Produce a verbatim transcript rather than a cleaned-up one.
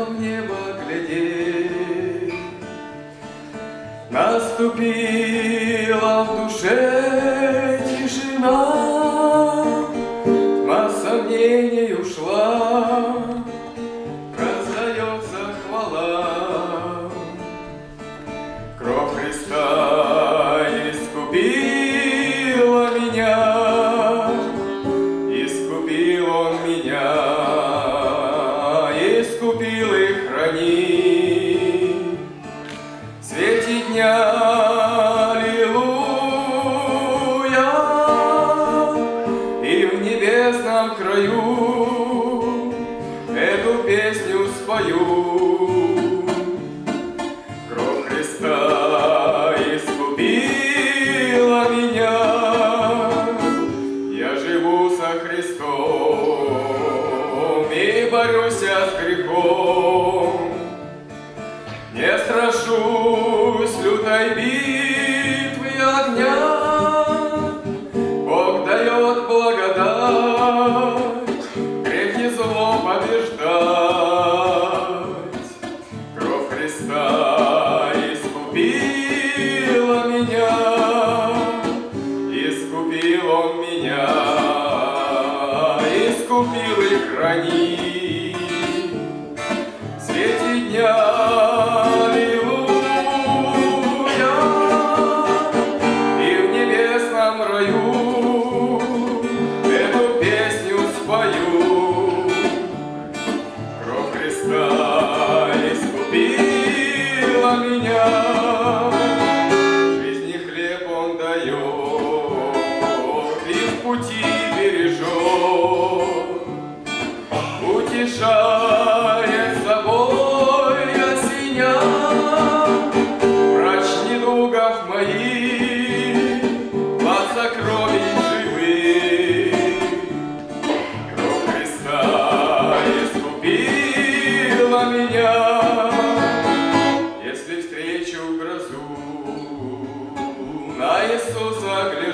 в небо глядеть. Наступила в душе тишина, тьма сомнений ушла, раздается хвала. Кровь Христа искупила меня, искупил Он меня, искупил и хранит. В свете дня, аллилуйя, и в небесном краю эту песню спою. Кровь Христа искупила меня, я живу со Христом и борюсь с грехом. Не страшусь лютой битвы огня, Бог дает благодать, грех и зло побеждать. Кровь Христа искупила меня, искупил Он меня, искупил и хранит. В свете дня, аллилуйя, и в небесном раю эту песню спою. Кровь Христа искупила меня, жизни хлеб Он дает и в пути бережет, утешает собой осеня, врач недугов моих, от сокровищ живых. Кровь Христа искупила меня, если встречу грозу, на Иисуса гляжу.